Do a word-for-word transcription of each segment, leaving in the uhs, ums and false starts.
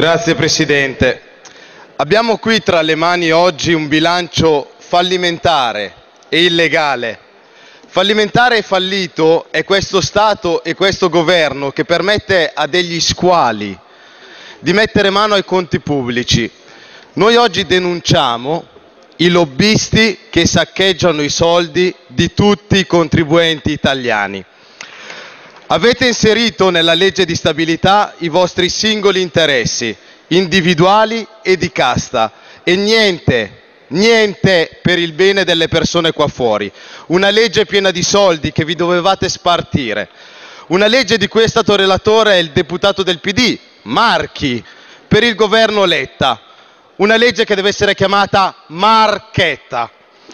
Grazie Presidente. Abbiamo qui tra le mani oggi un bilancio fallimentare e illegale. Fallimentare e fallito è questo Stato e questo Governo che permette a degli squali di mettere mano ai conti pubblici. Noi oggi denunciamo i lobbisti che saccheggiano i soldi di tutti i contribuenti italiani. Avete inserito nella legge di stabilità i vostri singoli interessi, individuali e di casta, e niente, niente per il bene delle persone qua fuori. Una legge piena di soldi che vi dovevate spartire. Una legge di cui è stato relatore il deputato del P D, Marchi, per il governo Letta. Una legge che deve essere chiamata Marchetta.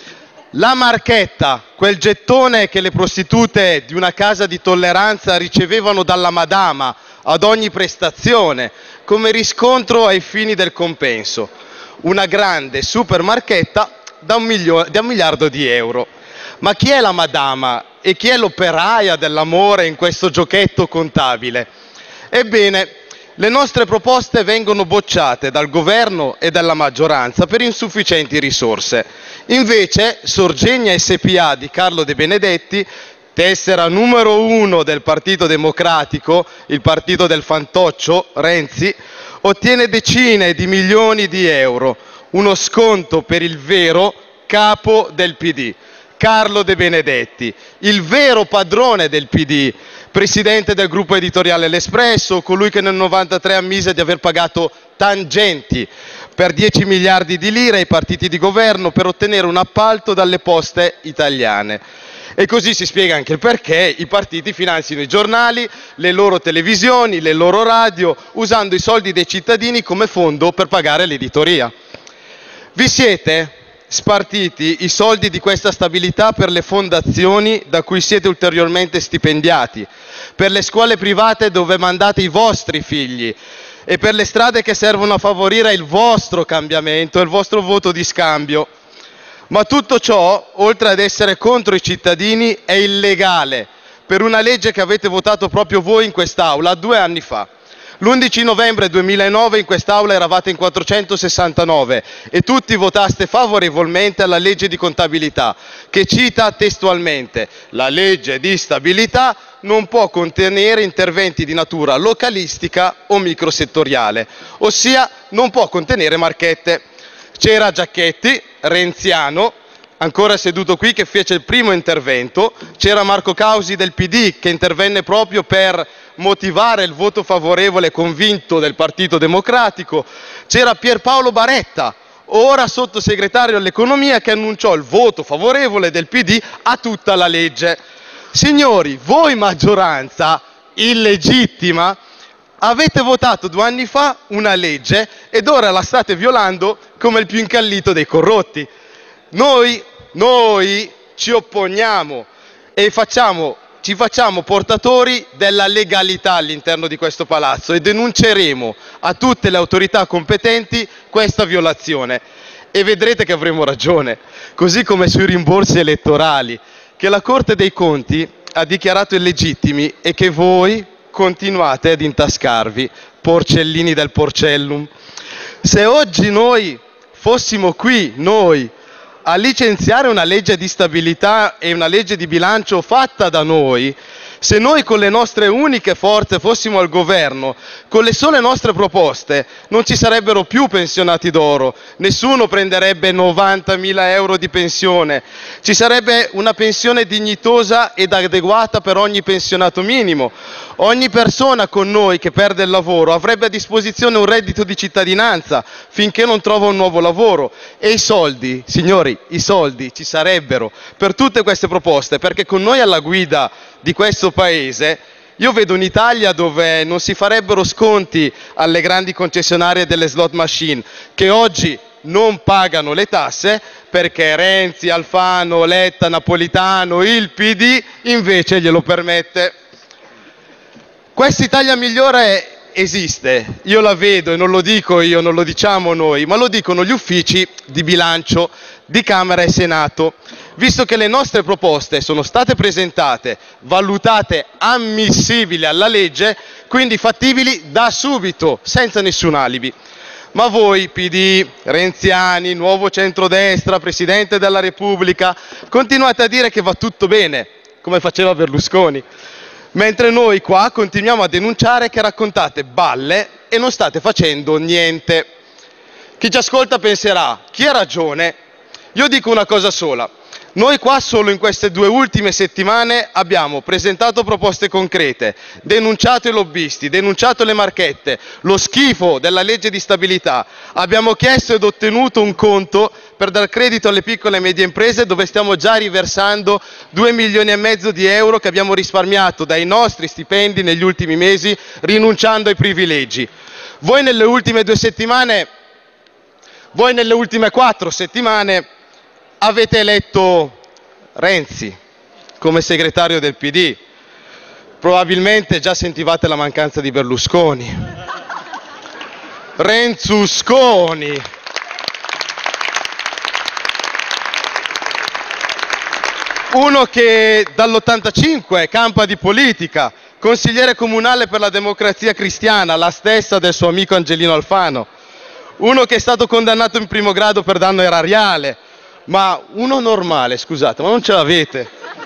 La Marchetta, quel gettone che le prostitute di una casa di tolleranza ricevevano dalla madama ad ogni prestazione, come riscontro ai fini del compenso. Una grande super marchetta da un, milio- da un miliardo di euro. Ma chi è la madama e chi è l'operaia dell'amore in questo giochetto contabile? Ebbene, le nostre proposte vengono bocciate dal governo e dalla maggioranza per insufficienti risorse. Invece, Sorgenia S P A di Carlo De Benedetti, tessera numero uno del Partito Democratico, il partito del fantoccio Renzi, ottiene decine di milioni di euro, uno sconto per il vero capo del P D, Carlo De Benedetti, il vero padrone del P D, presidente del gruppo editoriale L'Espresso, colui che nel novantatré ammise di aver pagato tangenti per dieci miliardi di lire ai partiti di governo per ottenere un appalto dalle poste italiane. E così si spiega anche il perché i partiti finanziano i giornali, le loro televisioni, le loro radio, usando i soldi dei cittadini come fondo per pagare l'editoria. Vi siete spartiti i soldi di questa stabilità per le fondazioni da cui siete ulteriormente stipendiati, per le scuole private dove mandate i vostri figli e per le strade che servono a favorire il vostro cambiamento e il vostro voto di scambio. Ma tutto ciò, oltre ad essere contro i cittadini, è illegale per una legge che avete votato proprio voi in quest'Aula due anni fa. L'undici novembre duemilanove in quest'Aula eravate in quattrocentosessantanove e tutti votaste favorevolmente alla legge di contabilità, che cita testualmente: la legge di stabilità non può contenere interventi di natura localistica o microsettoriale, ossia non può contenere marchette. C'era Giacchetti, renziano, ancora seduto qui, che fece il primo intervento, c'era Marco Causi del P D che intervenne proprio per motivare il voto favorevole convinto del Partito Democratico, c'era Pierpaolo Baretta, ora sottosegretario all'economia, che annunciò il voto favorevole del P D a tutta la legge. Signori, voi maggioranza illegittima avete votato due anni fa una legge ed ora la state violando come il più incallito dei corrotti. Noi, noi ci opponiamo e facciamo, ci facciamo portatori della legalità all'interno di questo palazzo e denunceremo a tutte le autorità competenti questa violazione. E vedrete che avremo ragione, così come sui rimborsi elettorali, che la Corte dei Conti ha dichiarato illegittimi e che voi continuate ad intascarvi, porcellini del porcellum. Se oggi noi fossimo qui, noi, a licenziare una legge di stabilità e una legge di bilancio fatta da noi, se noi con le nostre uniche forze fossimo al governo, con le sole nostre proposte, non ci sarebbero più pensionati d'oro, nessuno prenderebbe novantamila euro di pensione, ci sarebbe una pensione dignitosa ed adeguata per ogni pensionato minimo. Ogni persona con noi che perde il lavoro avrebbe a disposizione un reddito di cittadinanza finché non trova un nuovo lavoro. E i soldi, signori, i soldi ci sarebbero per tutte queste proposte, perché con noi alla guida di questo Paese io vedo un'Italia dove non si farebbero sconti alle grandi concessionarie delle slot machine, che oggi non pagano le tasse perché Renzi, Alfano, Letta, Napolitano, il P D invece glielo permette. Questa Italia migliore esiste, io la vedo e non lo dico io, non lo diciamo noi, ma lo dicono gli uffici di bilancio di Camera e Senato. visto che le nostre proposte sono state presentate, valutate ammissibili alla legge, quindi fattibili da subito, senza nessun alibi. Ma voi, P D, renziani, nuovo centrodestra, Presidente della Repubblica, continuate a dire che va tutto bene, come faceva Berlusconi, mentre noi qua continuiamo a denunciare che raccontate balle e non state facendo niente. Chi ci ascolta penserà, chi ha ragione? Io dico una cosa sola. Noi qua solo in queste due ultime settimane abbiamo presentato proposte concrete, denunciato i lobbisti, denunciato le marchette, lo schifo della legge di stabilità, abbiamo chiesto ed ottenuto un conto per dar credito alle piccole e medie imprese dove stiamo già riversando due milioni e mezzo di euro che abbiamo risparmiato dai nostri stipendi negli ultimi mesi rinunciando ai privilegi. Voi nelle ultime due settimane, voi nelle ultime quattro settimane avete eletto Renzi come segretario del P D, probabilmente già sentivate la mancanza di Berlusconi. Renzusconi! Uno che dall'ottantacinque campa di politica, consigliere comunale per la Democrazia Cristiana, la stessa del suo amico Angelino Alfano. Uno che è stato condannato in primo grado per danno erariale. Ma uno normale, scusate, ma non ce l'avete?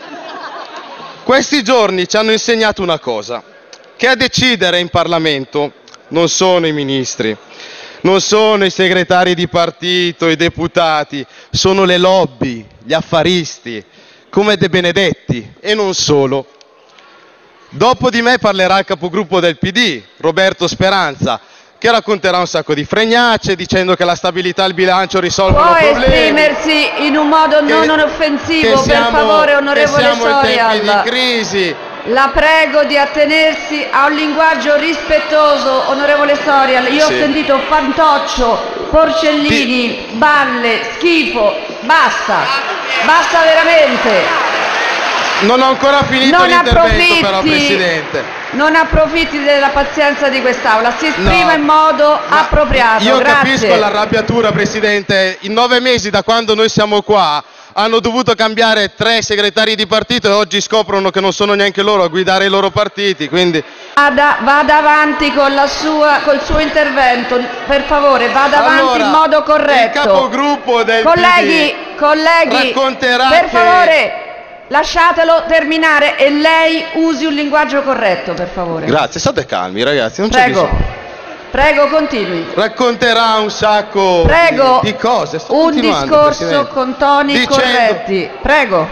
Questi giorni ci hanno insegnato una cosa, che a decidere in Parlamento non sono i ministri, non sono i segretari di partito, i deputati, sono le lobby, gli affaristi, come De Benedetti, e non solo. Dopo di me parlerà il capogruppo del P D, Roberto Speranza, che racconterà un sacco di fregnacce dicendo che la stabilità e il bilancio risolvono Può problemi. esprimersi in un modo che, non offensivo, siamo, per favore, onorevole che siamo Sorial. in tempi di crisi. La prego di attenersi a un linguaggio rispettoso, onorevole Sorial. Io sì. Ho sentito fantoccio, porcellini, Ti... balle, schifo. Basta, basta veramente. Non ho ancora finito non l'intervento però, Presidente. Non approfitti della pazienza di quest'Aula, si esprima no, in modo appropriato. Io Grazie. Capisco l'arrabbiatura, Presidente. In nove mesi da quando noi siamo qua hanno dovuto cambiare tre segretari di partito e oggi scoprono che non sono neanche loro a guidare i loro partiti, quindi... Vada, vada avanti con la sua, col suo intervento, per favore, vada avanti allora, in modo corretto. Il capogruppo del colleghi, P D colleghi, racconterà per che... favore... Lasciatelo terminare e lei usi un linguaggio corretto, per favore. Grazie, state calmi ragazzi, non Prego. c'è bisogno. Prego, continui. Racconterà un sacco Prego, di, di cose. Sto un discorso Presidente. con toni dicendo, corretti. Prego.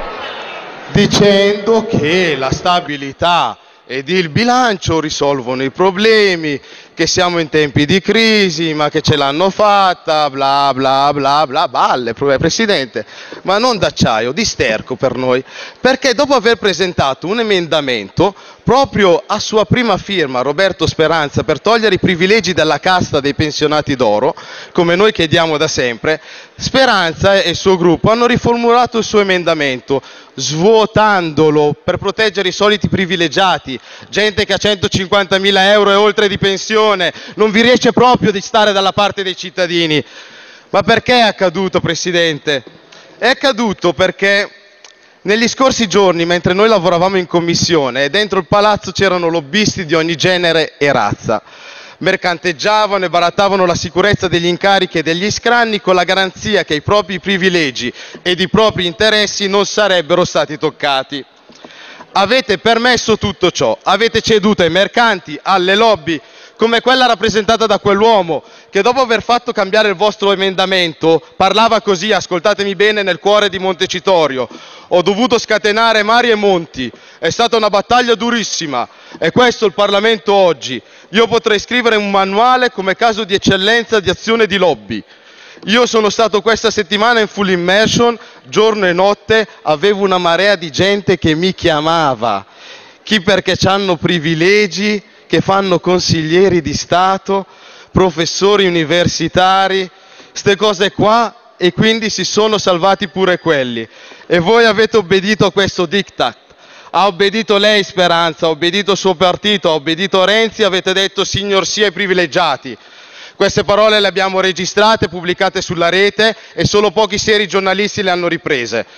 Dicendo che la stabilità ed il bilancio risolvono i problemi, che siamo in tempi di crisi, ma che ce l'hanno fatta, bla bla bla bla, balle, Presidente, ma non d'acciaio, di sterco per noi, perché dopo aver presentato un emendamento proprio a sua prima firma, Roberto Speranza, per togliere i privilegi dalla casta dei pensionati d'oro, come noi chiediamo da sempre, Speranza e il suo gruppo hanno riformulato il suo emendamento, svuotandolo per proteggere i soliti privilegiati, gente che ha centocinquantamila euro e oltre di pensione, non vi riesce proprio di stare dalla parte dei cittadini. Ma perché è accaduto, Presidente? È accaduto perché negli scorsi giorni, mentre noi lavoravamo in commissione, dentro il palazzo c'erano lobbisti di ogni genere e razza. Mercanteggiavano e barattavano la sicurezza degli incarichi e degli scranni con la garanzia che i propri privilegi ed i propri interessi non sarebbero stati toccati. Avete permesso tutto ciò, avete ceduto ai mercanti, alle lobby, come quella rappresentata da quell'uomo che dopo aver fatto cambiare il vostro emendamento parlava così, ascoltatemi bene, nel cuore di Montecitorio: ho dovuto scatenare mari e monti, è stata una battaglia durissima, è questo il Parlamento oggi, io potrei scrivere un manuale come caso di eccellenza di azione di lobby. Io sono stato questa settimana in full immersion, giorno e notte, avevo una marea di gente che mi chiamava, chi perché hanno privilegi, che fanno consiglieri di Stato, professori universitari, ste cose qua, e quindi si sono salvati pure quelli. E voi avete obbedito a questo diktat. Ha obbedito lei, Speranza, ha obbedito il suo partito, ha obbedito Renzi, avete detto signor sì ai privilegiati. Queste parole le abbiamo registrate, pubblicate sulla rete e solo pochi seri giornalisti le hanno riprese.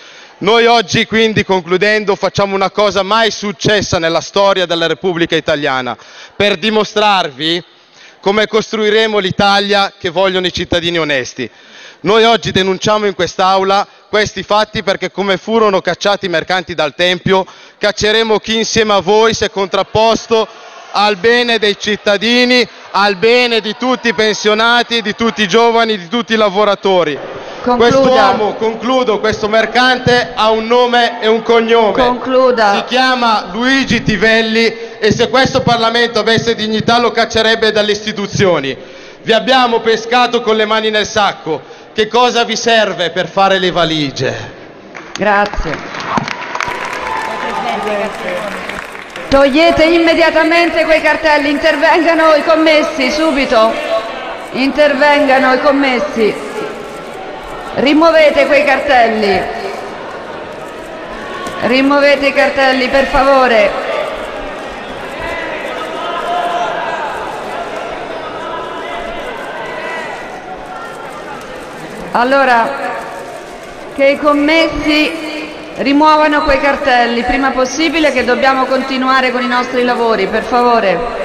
Noi oggi, quindi, concludendo, facciamo una cosa mai successa nella storia della Repubblica Italiana, per dimostrarvi come costruiremo l'Italia che vogliono i cittadini onesti. Noi oggi denunciamo in quest'Aula questi fatti perché, come furono cacciati i mercanti dal Tempio, cacceremo chi insieme a voi si è contrapposto al bene dei cittadini, al bene di tutti i pensionati, di tutti i giovani, di tutti i lavoratori. Quest'uomo, concludo, questo mercante ha un nome e un cognome. Concluda. Si chiama Luigi Tivelli e se questo Parlamento avesse dignità lo caccerebbe dalle istituzioni. Vi abbiamo pescato con le mani nel sacco. Che cosa vi serve per fare le valigie? Grazie. Togliete immediatamente quei cartelli, intervengano i commessi, subito. Intervengano i commessi. Rimuovete quei cartelli. Rimuovete i cartelli, per favore. Allora, che i commessi rimuovano quei cartelli prima possibile, che dobbiamo continuare con i nostri lavori, per favore.